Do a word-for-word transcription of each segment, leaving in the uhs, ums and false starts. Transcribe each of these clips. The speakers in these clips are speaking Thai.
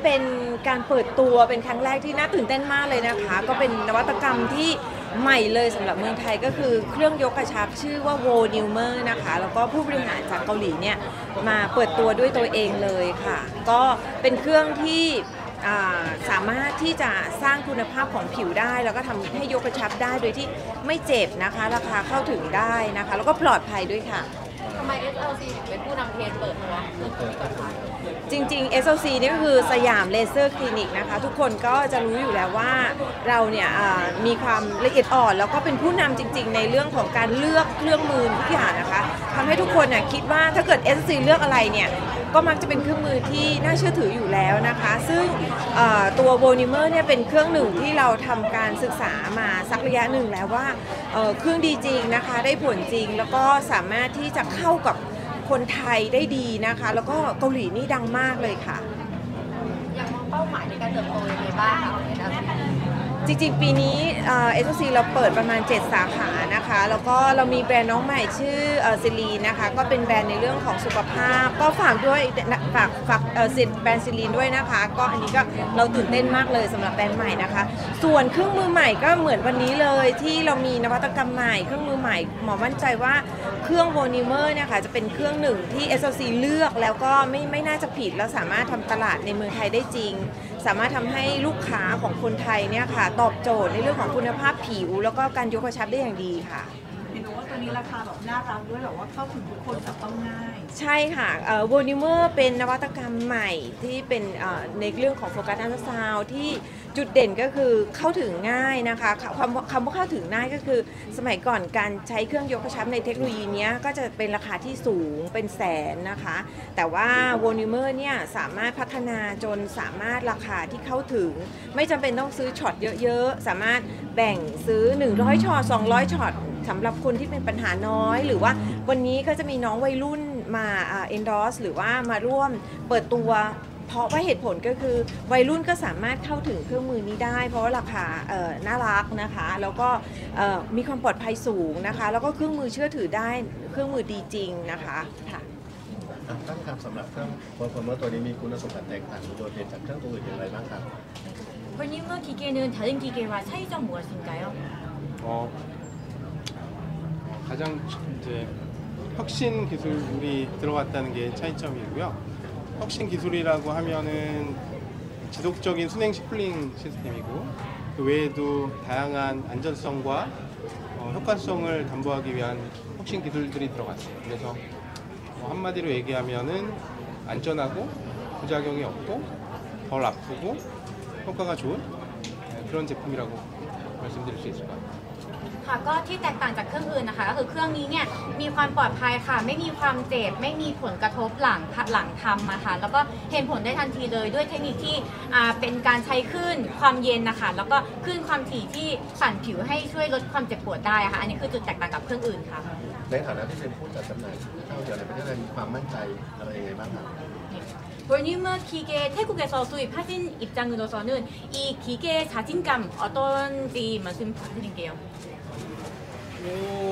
เป็นการเปิดตัวเป็นครั้งแรกที่น่าตื่นเต้นมากเลยนะคะก็เป็นนวัตกรรมที่ใหม่เลยสำหรับเมืองไทยก็คือเครื่องยกกระชับชื่อว่าโวนิวเมอร์นะคะแล้วก็ผู้บริหารจากเกาหลีเนี่ยมาเปิดตัวด้วยตัวเองเลยค่ะก็เป็นเครื่องที่สามารถที่จะสร้างคุณภาพของผิวได้แล้วก็ทำให้ยกกระชับได้โดยที่ไม่เจ็บนะคะราคาเข้าถึงได้นะคะแล้วก็ปลอดภัยด้วยค่ะทำไม เอส แอล ซี ถึงเป็นผู้นำเทรนด์เปิดตัวเครื่องยกกระชับจริงๆ เอส แอล ซี นี่ก็คือสยามเลเซอร์คลินิกนะคะทุกคนก็จะรู้อยู่แล้วว่าเราเนี่ยมีความละเอียดอ่อนแล้วก็เป็นผู้นำจริงๆในเรื่องของการเลือกเครื่องมือทุกอย่างนะคะทำให้ทุกคนเนี่ยคิดว่าถ้าเกิด เอส แอล ซี เลือกอะไรเนี่ยก็มักจะเป็นเครื่องมือที่น่าเชื่อถืออยู่แล้วนะคะซึ่งตัวโวนิเมอร์เนี่ยเป็นเครื่องหนึ่งที่เราทำการศึกษามาสักระยะหนึ่งแล้วว่าเครื่องดีจริงนะคะได้ผลจริงแล้วก็สามารถที่จะเข้ากับคนไทยได้ดีนะคะแล้วก็เกาหลีนี่ดังมากเลยค่ะอยากมองเป้าหมายในการเติบโตยังไงบ้างคะจริงๆปีนี้เอส แอล ซี เราเปิดประมาณเจ็ดสาขานะคะแล้วก็เรามีแบรนด์น้องใหม่ชื่อซิลีนนะคะก็เป็นแบรนด์ในเรื่องของสุขภาพก็ฝากด้วยฝากฝากสิทธิ์แบรนด์ซิลีนด้วยนะคะก็อันนี้ก็เราตื่นเต้นมากเลยสำหรับแบรนด์ใหม่นะคะส่วนเครื่องมือใหม่ก็เหมือนวันนี้เลยที่เรามีนวัตกรรมใหม่เครื่องมือใหม่หมอมั่นใจว่าเครื่องโวนิเมอร์เนี่ยค่ะจะเป็นเครื่องหนึ่งที่ เอส แอล ซี เลือกแล้วก็ไม่ไม่น่าจะผิดแล้วสามารถทำตลาดในเมืองไทยได้จริงสามารถทำให้ลูกค้าของคนไทยเนี่ยค่ะตอบโจทย์ในเรื่องของคุณภาพผิวแล้วก็การยกกระชับได้อย่างดีค่ะเห็นว่าตัวนี้ราคาแบบน่ารักด้วยแบบว่าเข้าถึงทุกคนจับต้องง่ายใช่ค่ะโวนิเมอร์เป็นนวัตกรรมใหม่ที่เป็นในเรื่องของโฟกัสอัลตราซาวด์ที่จุดเด่นก็คือเข้าถึงง่ายนะคะคำคำว่าเข้าถึงง่ายก็คือสมัยก่อนการใช้เครื่องยกกระชับในเทคโนโลยีนี้ก็จะเป็นราคาที่สูงเป็นแสนนะคะแต่ว่าโวนิเมอร์เนี่ยสามารถพัฒนาจนสามารถราคาที่เข้าถึงไม่จำเป็นต้องซื้อช็อตเยอะๆสามารถแบ่งซื้อหนึ่งร้อยช็อตสองร้อยช็อตสำหรับคนที่เป็นปัญหาน้อยหรือว่าวันนี้ก็จะมีน้องวัยรุ่นมาเอ็นดอสหรือว่ามาร่วมเปิดตัวเพราะว่าเหตุผลก็คือวัยรุ่นก็สามารถเข้าถึงเครื่องมือนี้ได้เพราะว่าราคาน่ารักนะคะแล้วก็มีความปลอดภัยสูงนะคะแล้วก็เครื่องมือเชื่อถือได้เครื่องมือดีจริงนะคะค่ะตั้งคำสำหรับเครื่องโฟร์เมอร์ตัวนี้มีคุณสมบัติแตกต่างโดดเด่นจากเครื่องตัวอื่นอย่างไรบ้างครับโวนิเมอร์기계는 다른 기계와 차이점 무엇인가요? 어, 가장 이제 혁신 기술이 들어갔다는 게 차이점이고요. 혁신 기술이라고 하면은 지속적인 순행 시플링 시스템이고 그 외에도 다양한 안전성과 어, 효과성을 담보하기 위한 혁신 기술들이 들어갔어요. 그래서 뭐 한마디로 얘기하면은 안전하고 부작용이 없고 덜 아프고 효과가 좋은 그런 제품이라고 말씀드릴 수 있을 것 같아요. ค่ะก็ที่แตกต่างจากเครื่องอื่นนะคะก็คือเครื่องนี้เนี่ยมีความปลอดภัยค่ะไม่มีความเจ็บไม่มีผลกระทบหลังหลังทำนะคะแล้วก็เห็นผลได้ทันทีเลยด้วยเทคนิคที่เป็นการใช้คลื่นความเย็นนะคะแล้วก็คลื่นความถี่ที่สั่นผิวให้ช่วยลดความเจ็บปวดได้ค่ะอันนี้คือจุดแตกต่างกับเครื่องอื่นค่ะในฐานะที่เป็นผู้จัดจำหน่ายเท่าเดียวในประเทศไทยมีความมั่นใจอะไรยังไงบ้างครับ 볼륨은 기계 태국에서 수입하신 입장으로서는 이 기계의 자신감 어떤지 말씀 부탁드릴게요. 오,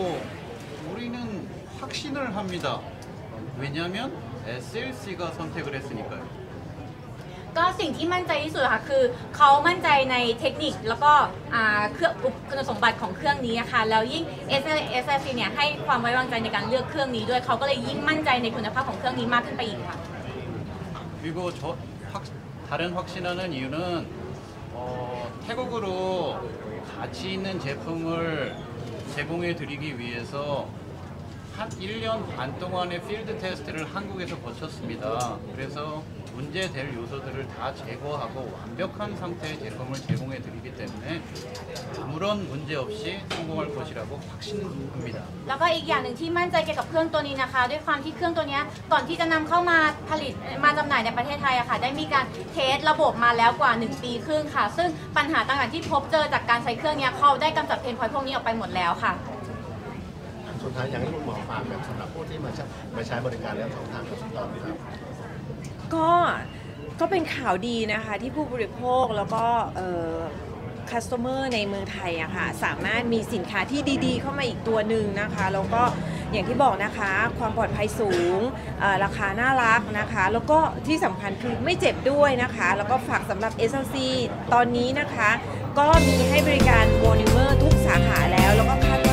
우리는 확신을 합니다. 왜냐하면 에스엘씨가 선택을 했으니까요. ก็สิ่งที่มั่นใจที่สุดค่ะคือเขามั่นใจในเทคนิคแล้วก็เครื่องคุณสมบัติของเครื่องนี้ค่ะแล้วยิ่ง เอส แอล ซี เนี่ยให้ความไว้วางใจในการเลือกเครื่องนี้ด้วยเขาก็เลยยิ่งมั่นใจในคุณภาพของเครื่องนี้มากขึ้นไปอีกค่ะ 그리고 저 확, 다른 확신하는 이유는 어, 태국으로 가치 있는 제품을 제공해 드리기 위해서 한 일 년 반 동안의 필드 테스트를 한국에서 거쳤습니다. 그래서 문제될 요소들을 다 제거하고 완벽한 상태의 제품을 제공해 드리기 때문에 아무런 문제 없이 성공할 것이라고 확신합니다. แล้วก็อีกอย่างหนึ่งที่มั่นใจเกี่ยวกับเครื่องตัวนี้นะคะด้วยความที่เครื่องตัวนี้ก่อนที่จะนำเข้ามาผลิตมาจำหน่ายในประเทศไทยอะค่ะได้มีการเทสระบบมาแล้วกว่าหนึ่งปีครึ่งค่ะซึ่งปัญหาต่างๆที่พบเจอจากการใช้เครื่องนี้เขาได้กำจัดเพนพอยต์พวกนี้ออกไปหมดแล้วค่ะสุดท้ายอยากให้คุณหมอฝากแบบสำหรับผู้ที่มาใช้มาใช้บริการแล้วสองทางกับตอนนี้ครับก็ก็เป็นข่าวดีนะคะที่ผู้บริโภคแล้วก็คัสเตอร์ในเมืองไทยอะค่ะสามารถมีสินค้าที่ดีๆเข้ามาอีกตัวหนึ่งนะคะแล้วก็อย่างที่บอกนะคะความปลอดภัยสูงราคาน่ารักนะคะแล้วก็ที่สำคัญคือไม่เจ็บด้วยนะคะแล้วก็ฝากสำหรับ เอส แอล ซี ตอนนี้นะคะก็มีให้บริการโมนิเมอร์ทุกสาขาแล้วแล้วก็คาดว่า